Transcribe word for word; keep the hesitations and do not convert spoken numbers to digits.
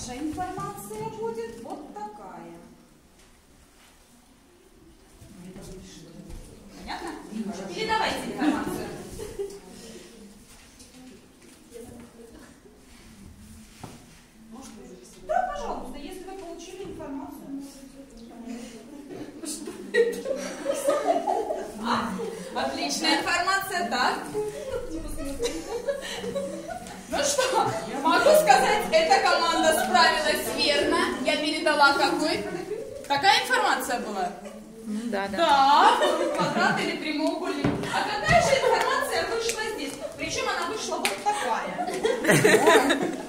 ваша информация будет вот такая. Понятно? Передавайте информацию. Да, пожалуйста, если вы получили информацию, а, отличная информация, так? Ну что, могу сказать, эта команда справилась верно. Я передала какой? Какая информация была? Да, да. Да, квадрат или прямоугольник. А какая же информация вышла здесь? Причем она вышла вот такая.